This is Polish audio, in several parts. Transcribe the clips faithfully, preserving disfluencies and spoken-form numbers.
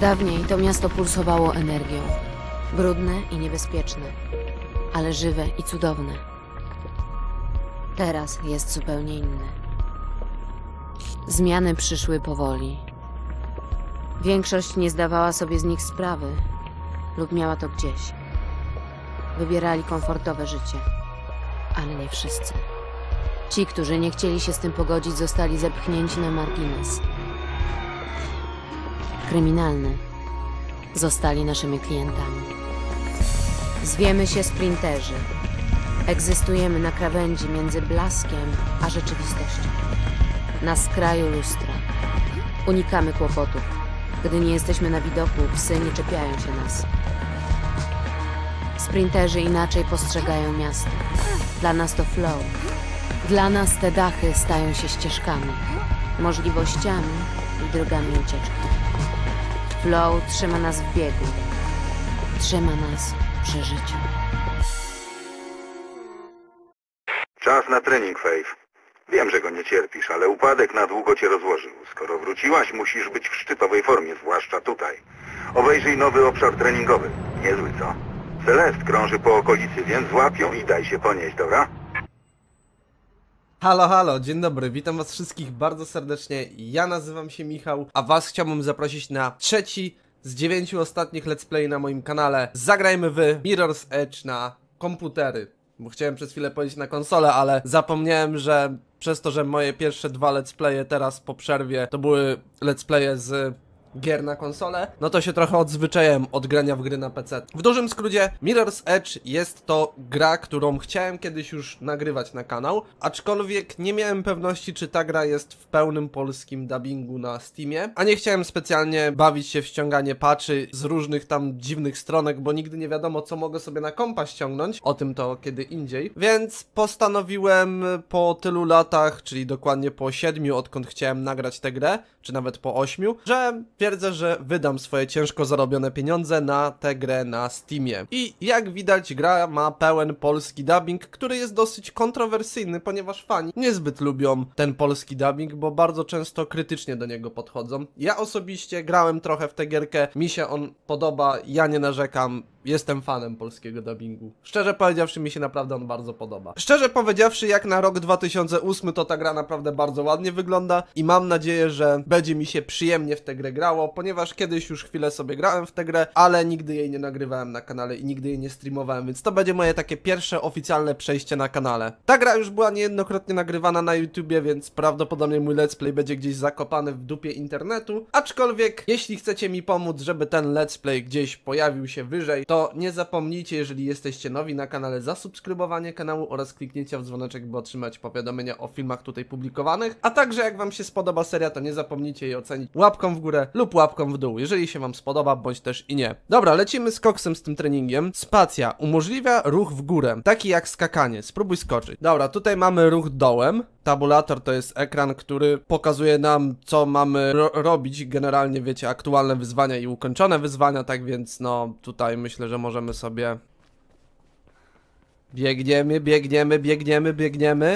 Dawniej to miasto pulsowało energią. Brudne i niebezpieczne, ale żywe i cudowne. Teraz jest zupełnie inne. Zmiany przyszły powoli. Większość nie zdawała sobie z nich sprawy lub miała to gdzieś. Wybierali komfortowe życie, ale nie wszyscy. Ci, którzy nie chcieli się z tym pogodzić, zostali zepchnięci na margines. Kryminalny zostali naszymi klientami. Zwiemy się Sprinterzy. Egzystujemy na krawędzi między blaskiem a rzeczywistością. Na skraju lustra. Unikamy kłopotów. Gdy nie jesteśmy na widoku, psy nie czepiają się nas. Sprinterzy inaczej postrzegają miasto. Dla nas to flow. Dla nas te dachy stają się ścieżkami, możliwościami i drogami ucieczki. Flow trzyma nas w biegu. Trzyma nas przy życiu. Czas na trening, Faith. Wiem, że go nie cierpisz, ale upadek na długo cię rozłożył. Skoro wróciłaś, musisz być w szczytowej formie, zwłaszcza tutaj. Obejrzyj nowy obszar treningowy. Niezły, co? Celest krąży po okolicy, więc złap ją i daj się ponieść, dobra? Halo, halo, dzień dobry, witam was wszystkich bardzo serdecznie. Ja nazywam się Michał, a was chciałbym zaprosić na trzeci z dziewięciu ostatnich let's play na moim kanale. Zagrajmy w Mirror's Edge na komputery. Bo chciałem przez chwilę powiedzieć na konsolę, ale zapomniałem, że przez to, że moje pierwsze dwa let's playe teraz po przerwie to były let's playe z gier na konsolę, no to się trochę odzwyczaiłem od grania w gry na P C. W dużym skrócie, Mirror's Edge jest to gra, którą chciałem kiedyś już nagrywać na kanał, aczkolwiek nie miałem pewności, czy ta gra jest w pełnym polskim dubbingu na Steamie, a nie chciałem specjalnie bawić się w ściąganie patchy z różnych tam dziwnych stronek, bo nigdy nie wiadomo, co mogę sobie na kompa ściągnąć, o tym to kiedy indziej, więc postanowiłem po tylu latach, czyli dokładnie po siedmiu, odkąd chciałem nagrać tę grę, czy nawet po ośmiu, że twierdzę, że wydam swoje ciężko zarobione pieniądze na tę grę na Steamie. I jak widać, gra ma pełen polski dubbing, który jest dosyć kontrowersyjny, ponieważ fani niezbyt lubią ten polski dubbing, bo bardzo często krytycznie do niego podchodzą. Ja osobiście grałem trochę w tę gierkę, mi się on podoba, ja nie narzekam. Jestem fanem polskiego dubbingu. Szczerze powiedziawszy, mi się naprawdę on bardzo podoba. Szczerze powiedziawszy, jak na rok dwa tysiące ósmy, to ta gra naprawdę bardzo ładnie wygląda i mam nadzieję, że będzie mi się przyjemnie w tę grę grało, ponieważ kiedyś już chwilę sobie grałem w tę grę, ale nigdy jej nie nagrywałem na kanale i nigdy jej nie streamowałem, więc to będzie moje takie pierwsze oficjalne przejście na kanale. Ta gra już była niejednokrotnie nagrywana na YouTubie, więc prawdopodobnie mój let's play będzie gdzieś zakopany w dupie internetu, aczkolwiek jeśli chcecie mi pomóc, żeby ten let's play gdzieś pojawił się wyżej, to nie zapomnijcie, jeżeli jesteście nowi na kanale, zasubskrybowanie kanału oraz kliknięcia w dzwoneczek, by otrzymać powiadomienia o filmach tutaj publikowanych. A także jak wam się spodoba seria, to nie zapomnijcie jej ocenić łapką w górę lub łapką w dół, jeżeli się wam spodoba, bądź też i nie. Dobra, lecimy z koksem z tym treningiem. Spacja umożliwia ruch w górę, taki jak skakanie. Spróbuj skoczyć. Dobra, tutaj mamy ruch dołem. Tabulator to jest ekran, który pokazuje nam, co mamy ro robić. Generalnie, wiecie, aktualne wyzwania i ukończone wyzwania, tak więc no tutaj myślę, że możemy sobie... Biegniemy, biegniemy, biegniemy, biegniemy.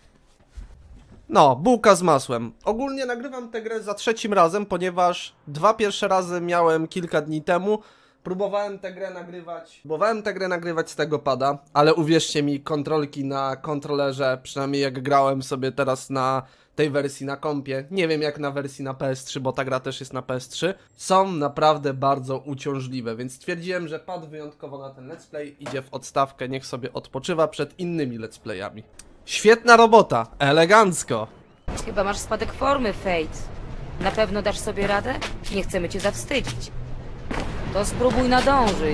No, bułka z masłem. Ogólnie nagrywam tę grę za trzecim razem, ponieważ dwa pierwsze razy miałem kilka dni temu. Próbowałem tę grę nagrywać, próbowałem tę grę nagrywać z tego pada, ale uwierzcie mi, kontrolki na kontrolerze, przynajmniej jak grałem sobie teraz na tej wersji na kompie, nie wiem jak na wersji na P S trzy, bo ta gra też jest na P S trzy, są naprawdę bardzo uciążliwe, więc stwierdziłem, że pad wyjątkowo na ten let's play idzie w odstawkę, niech sobie odpoczywa przed innymi let's playami. Świetna robota, elegancko. Chyba masz spadek formy, Faith. Na pewno dasz sobie radę? Nie chcemy cię zawstydzić. To spróbuj nadążyć.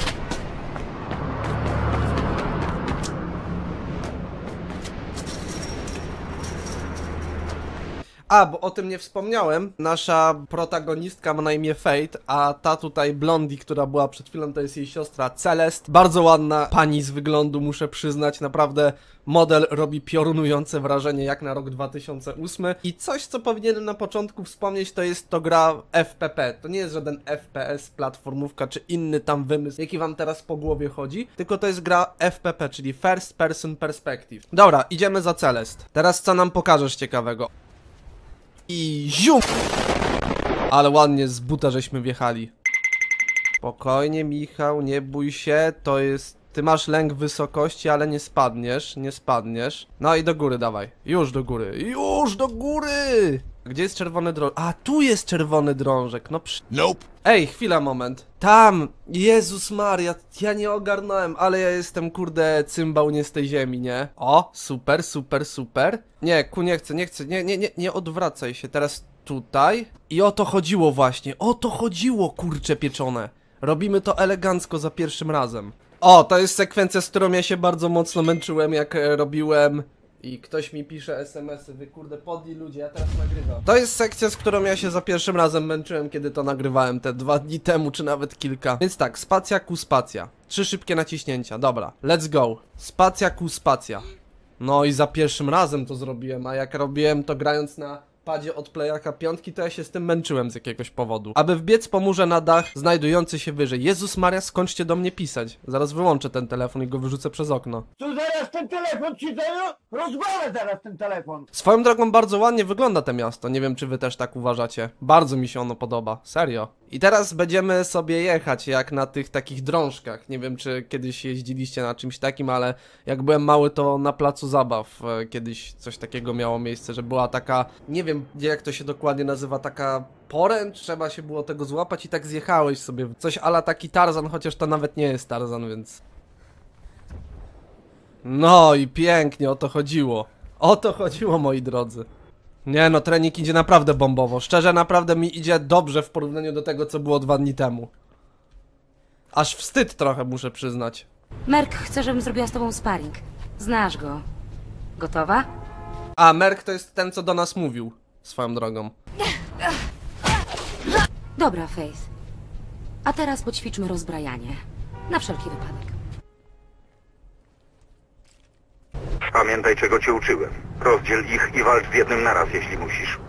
A, bo o tym nie wspomniałem, nasza protagonistka ma na imię Faith, a ta tutaj Blondie, która była przed chwilą, to jest jej siostra Celest. Bardzo ładna pani z wyglądu, muszę przyznać, naprawdę model robi piorunujące wrażenie jak na rok dwa tysiące ósmy. I coś, co powinienem na początku wspomnieć, to jest to gra F P P. To nie jest żaden F P S, platformówka czy inny tam wymysł, jaki wam teraz po głowie chodzi, tylko to jest gra F P P, czyli First Person Perspective. Dobra, idziemy za Celest. Teraz co nam pokażesz ciekawego? I zium! Ale ładnie z buta żeśmy wjechali. Spokojnie, Michał, nie bój się, to jest... Ty masz lęk wysokości, ale nie spadniesz, nie spadniesz. No i do góry dawaj, już do góry, już do góry! Gdzie jest czerwony drążek? A, tu jest czerwony drążek, no przy... Nope. Ej, chwila, moment. Tam! Jezus Maria, ja nie ogarnąłem, ale ja jestem, kurde, cymbał nie z tej ziemi, nie? O, super, super, super. Nie, ku, nie chcę, nie chcę, nie, nie, nie, nie odwracaj się, teraz tutaj. I o to chodziło właśnie, o to chodziło, kurcze pieczone. Robimy to elegancko za pierwszym razem. O, to jest sekwencja, z którą ja się bardzo mocno męczyłem, jak e, robiłem... I ktoś mi pisze es em esy, wy kurde podli ludzie, ja teraz nagrywam. To jest sekcja, z którą ja się za pierwszym razem męczyłem, kiedy to nagrywałem te dwa dni temu, czy nawet kilka. Więc tak, spacja ku spacja. Trzy szybkie naciśnięcia, dobra, let's go. Spacja ku spacja. No i za pierwszym razem to zrobiłem, a jak robiłem to grając na padzie od playaka piątki, to ja się z tym męczyłem z jakiegoś powodu. Aby wbiec po murze na dach znajdujący się wyżej. Jezus Maria, skończcie do mnie pisać. Zaraz wyłączę ten telefon i go wyrzucę przez okno. Tu zaraz ten telefon ci daję? Rozwalę zaraz ten telefon. Swoją drogą bardzo ładnie wygląda to miasto, nie wiem czy wy też tak uważacie. Bardzo mi się ono podoba, serio. I teraz będziemy sobie jechać jak na tych takich drążkach. Nie wiem czy kiedyś jeździliście na czymś takim, ale jak byłem mały to na placu zabaw e, kiedyś coś takiego miało miejsce, że była taka, nie wiem jak to się dokładnie nazywa, taka poręcz, trzeba się było tego złapać i tak zjechałeś sobie. Coś ala taki Tarzan, chociaż to nawet nie jest Tarzan, więc... No i pięknie, o to chodziło. O to chodziło, moi drodzy. Nie no, trening idzie naprawdę bombowo. Szczerze, naprawdę mi idzie dobrze w porównaniu do tego, co było dwa dni temu. Aż wstyd trochę, muszę przyznać. Merk chce, żebym zrobiła z tobą sparring. Znasz go. Gotowa? A, Merk to jest ten, co do nas mówił. Swoją drogą. Dobra, Faith. A teraz poćwiczmy rozbrajanie. Na wszelki wypadek. Pamiętaj, czego cię uczyłem. Rozdziel ich i walcz z jednym naraz, jeśli musisz.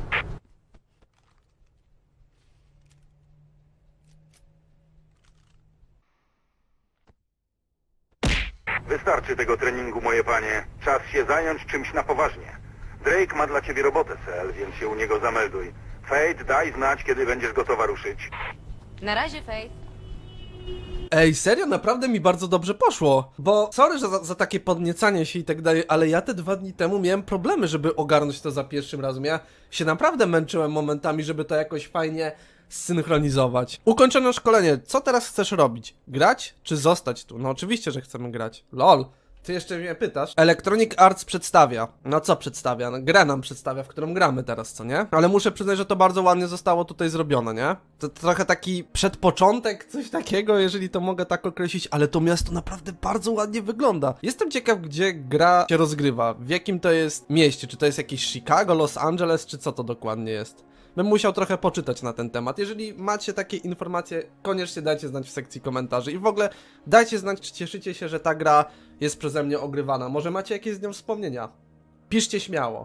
Wystarczy tego treningu, moje panie. Czas się zająć czymś na poważnie. Drake ma dla ciebie robotę, Sel, więc się u niego zamelduj. Fate, daj znać, kiedy będziesz gotowa ruszyć. Na razie, Faith. Ej, serio? Naprawdę mi bardzo dobrze poszło. Bo, sorry że za, za takie podniecanie się i tak dalej, ale ja te dwa dni temu miałem problemy, żeby ogarnąć to za pierwszym razem. Ja się naprawdę męczyłem momentami, żeby to jakoś fajnie zsynchronizować. Ukończono szkolenie. Co teraz chcesz robić? Grać? Czy zostać tu? No oczywiście, że chcemy grać. Lol. Ty jeszcze mnie pytasz? Electronic Arts przedstawia. No co przedstawia? No, grę nam przedstawia, w którą gramy teraz, co nie? Ale muszę przyznać, że to bardzo ładnie zostało tutaj zrobione, nie? To, to trochę taki przedpoczątek, coś takiego, jeżeli to mogę tak określić, ale to miasto naprawdę bardzo ładnie wygląda. Jestem ciekaw, gdzie gra się rozgrywa, w jakim to jest mieście, czy to jest jakieś Chicago, Los Angeles, czy co to dokładnie jest? Bym musiał trochę poczytać na ten temat. Jeżeli macie takie informacje, koniecznie dajcie znać w sekcji komentarzy. I w ogóle dajcie znać, czy cieszycie się, że ta gra jest przeze mnie ogrywana. Może macie jakieś z nią wspomnienia? Piszcie śmiało.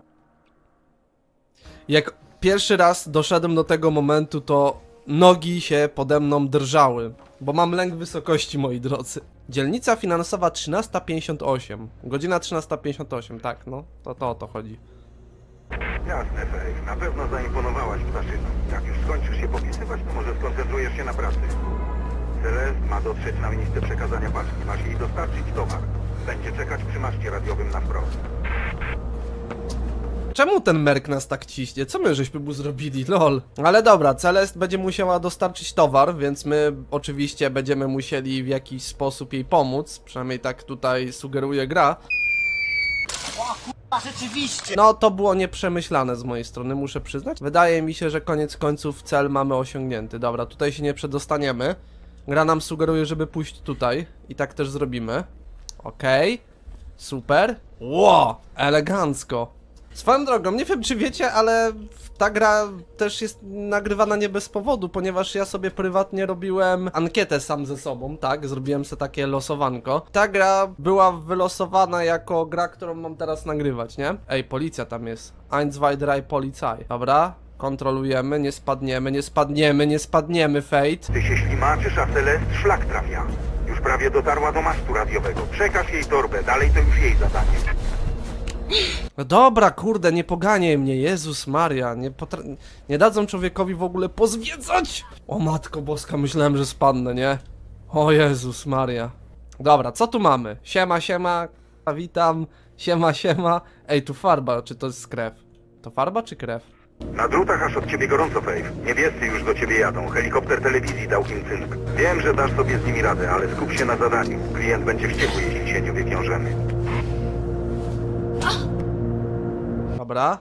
Jak pierwszy raz doszedłem do tego momentu, to nogi się pode mną drżały. Bo mam lęk wysokości, moi drodzy. Dzielnica finansowa trzynasta pięćdziesiąt osiem. Godzina trzynasta pięćdziesiąt osiem, tak, no. To, to o to chodzi. Jasne, Faith. Na pewno zaimponowałaś ptaszyną. Jak już skończysz się popisywać, to może skoncentrujesz się na pracy. Celeste ma dotrzeć na miejsce przekazania paczki. Masz jej dostarczyć towar. Będzie czekać przy maszcie radiowym na wprost. Czemu ten Merk nas tak ciśnie? Co my żeśmy mu zrobili? Lol. Ale dobra, Celeste będzie musiała dostarczyć towar, więc my oczywiście będziemy musieli w jakiś sposób jej pomóc. Przynajmniej tak tutaj sugeruje gra. A rzeczywiście. No, to było nieprzemyślane z mojej strony, muszę przyznać. Wydaje mi się, że koniec końców cel mamy osiągnięty. Dobra, tutaj się nie przedostaniemy. Gra nam sugeruje, żeby pójść tutaj. I tak też zrobimy. Okej. Okay. Super. Ło, elegancko. Swoją drogą, nie wiem czy wiecie, ale ta gra też jest nagrywana nie bez powodu, ponieważ ja sobie prywatnie robiłem ankietę sam ze sobą, tak? Zrobiłem sobie takie losowanko. Ta gra była wylosowana jako gra, którą mam teraz nagrywać, nie? Ej, policja tam jest. eins, zwei, drei, Polizei. Dobra, kontrolujemy, nie spadniemy, nie spadniemy, nie spadniemy, Fate. Ty się ślimaczysz, a Celeste szlak trafia. Już prawie dotarła do masztu radiowego. Przekaż jej torbę, dalej to już jej zadanie. No dobra, kurde, nie poganiaj mnie, Jezus Maria, nie, potra- nie dadzą człowiekowi w ogóle pozwiedzać! O matko boska, myślałem, że spadnę, nie? O Jezus Maria. Dobra, co tu mamy? Siema, siema, witam, siema, siema. Ej, tu farba, czy to jest krew? To farba czy krew? Na drutach aż od ciebie gorąco, Faith. Niebiescy już do ciebie jadą. Helikopter telewizji dał im cynk. Wiem, że dasz sobie z nimi radę, ale skup się na zadaniu. Klient będzie wściekły, jeśli się nie wywiążemy. Dobra.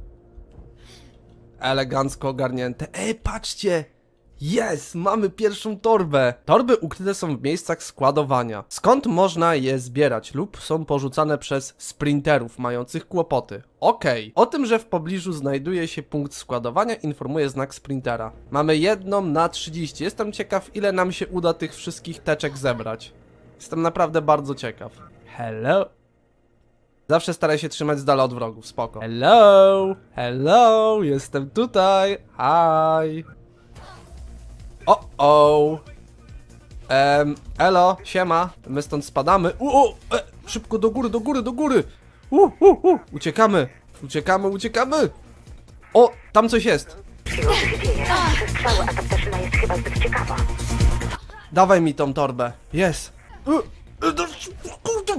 Elegancko ogarnięte. Ej, patrzcie! Jest! Mamy pierwszą torbę! Torby ukryte są w miejscach składowania, skąd można je zbierać lub są porzucane przez sprinterów mających kłopoty. Okej. O tym, że w pobliżu znajduje się punkt składowania, informuje znak sprintera. Mamy jedną na trzydzieści. Jestem ciekaw, ile nam się uda tych wszystkich teczek zebrać. Jestem naprawdę bardzo ciekaw. Hello? Zawsze staraj się trzymać z dala od wrogów, spoko. Hello! Hello! Jestem tutaj! Hi! O, o! Ehm, elo, siema. My stąd spadamy. U, u, e, szybko do góry, do góry, do góry! U, u, u, uciekamy! Uciekamy, uciekamy! O, tam coś jest! Strzały, a ta ptaszyna jest chyba zbyt ciekawa. Dawaj mi tą torbę. Jest! E, e, do- kurde!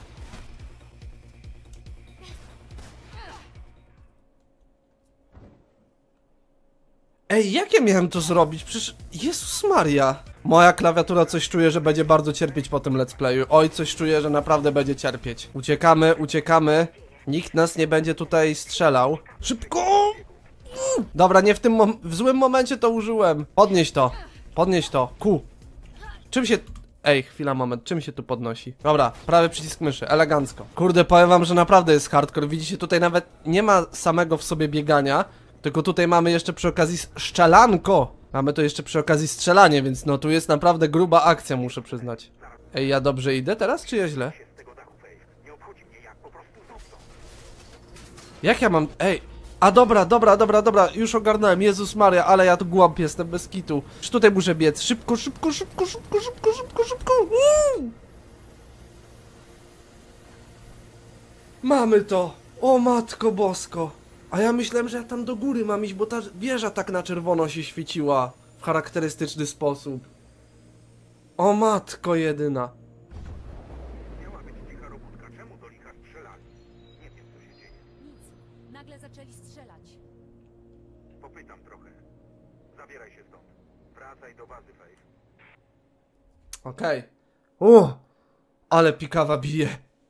Ej, jak ja miałem to zrobić? Przecież... Jezus Maria! Moja klawiatura coś czuje, że będzie bardzo cierpieć po tym let's playu. Oj, coś czuje, że naprawdę będzie cierpieć. Uciekamy, uciekamy. Nikt nas nie będzie tutaj strzelał. Szybko! Dobra, nie w tym mom... w złym momencie to użyłem. Podnieś to. Podnieś to. Ku. Czym się... Ej, chwila, moment. Czym się tu podnosi? Dobra, prawy przycisk myszy. Elegancko. Kurde, powiem wam, że naprawdę jest hardcore. Widzicie, tutaj nawet nie ma samego w sobie biegania. Tylko tutaj mamy jeszcze przy okazji strzelanko. Mamy to jeszcze przy okazji strzelanie, więc no tu jest naprawdę gruba akcja, muszę przyznać. Ej, ja dobrze idę teraz, czy ja źle? Jak ja mam... Ej... A dobra, dobra, dobra, dobra, już ogarnąłem, Jezus Maria, ale ja tu głąb jestem bez kitu. Czy tutaj muszę biec? Szybko, szybko, szybko, szybko, szybko, szybko, szybko. Uuu! Mamy to! O matko bosko! A ja myślałem, że ja tam do góry mam iść, bo ta wieża tak na czerwono się świeciła w charakterystyczny sposób. O matko jedyna. Miała być cicha robótka. Czemu do licha strzelali? Nie wiem, co się dzieje. Nic. Nagle zaczęli strzelać. Popytam trochę. Zabieraj się stąd. Wracaj do bazy, Faith. Okej. O, ale pikawa bije.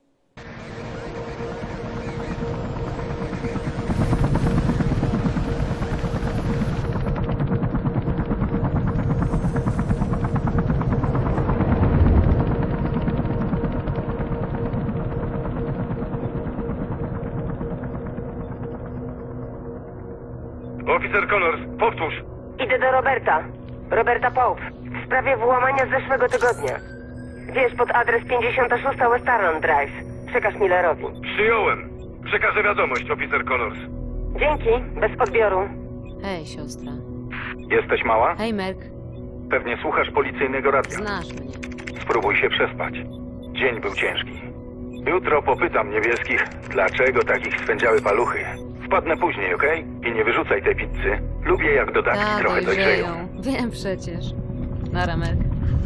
Oficer Connors, powtórz. Idę do Roberta. Roberta Pope. W sprawie włamania z zeszłego tygodnia. Wiesz, pod adres pięćdziesiąt sześć West Arnon Drive. Przekaż Millerowi. Przyjąłem. Przekażę wiadomość, oficer Connors. Dzięki, bez odbioru. Hej, siostra. Jesteś mała? Hej, Merk. Pewnie słuchasz policyjnego radia. Znasz mnie. Spróbuj się przespać. Dzień był ciężki. Jutro popytam niebieskich, dlaczego takich swędziały paluchy. Wpadnę później, okej? I nie wyrzucaj tej pizzy. Lubię, jak dodatki Ta, trochę dojrzeją. dojrzeją. Wiem przecież. Nara, Merk.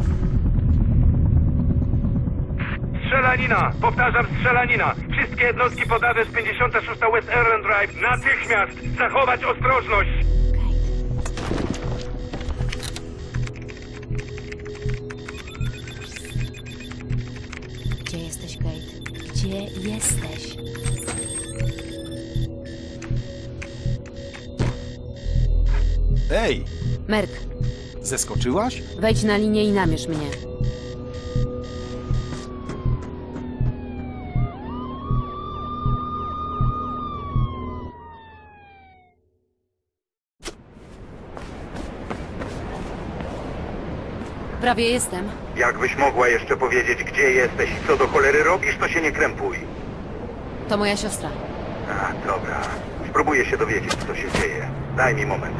Strzelanina! Powtarzam, strzelanina! Wszystkie jednostki pod adres pięćdziesiąt sześć West Arnon Drive natychmiast zachować ostrożność! Gdzie jesteś, Kate? Gdzie jesteś? Ej, Merk, zeskoczyłaś? wejdź na linię i namierz mnie. Prawie jestem. Jakbyś mogła jeszcze powiedzieć, gdzie jesteś i co do cholery robisz, to się nie krępuj. To moja siostra. A, dobra. Spróbuję się dowiedzieć, co się dzieje. Daj mi moment.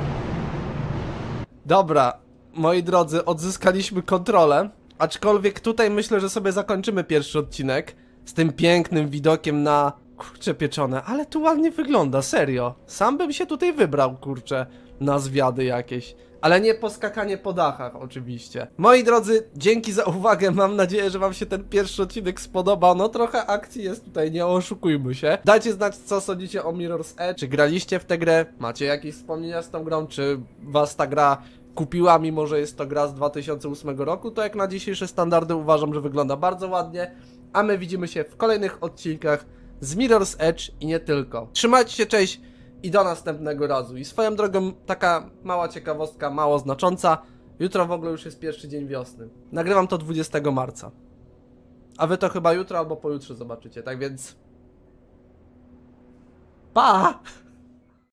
Dobra, moi drodzy, odzyskaliśmy kontrolę. Aczkolwiek tutaj myślę, że sobie zakończymy pierwszy odcinek z tym pięknym widokiem na Kurcze pieczone, ale tu ładnie wygląda, serio. Sam bym się tutaj wybrał, kurczę, na zwiady jakieś. Ale nie poskakanie po dachach, oczywiście. Moi drodzy, dzięki za uwagę. Mam nadzieję, że wam się ten pierwszy odcinek spodobał. No trochę akcji jest tutaj, nie oszukujmy się. Dajcie znać, co sądzicie o Mirror's Edge. Czy graliście w tę grę? Macie jakieś wspomnienia z tą grą? Czy was ta gra kupiła, mimo że jest to gra z dwa tysiące ósmego roku? To jak na dzisiejsze standardy uważam, że wygląda bardzo ładnie. A my widzimy się w kolejnych odcinkach z Mirror's Edge i nie tylko. Trzymajcie się, cześć i do następnego razu. I swoją drogą taka mała ciekawostka, mało znacząca. Jutro w ogóle już jest pierwszy dzień wiosny. Nagrywam to dwudziestego marca. A wy to chyba jutro albo pojutrze zobaczycie, tak więc... Pa!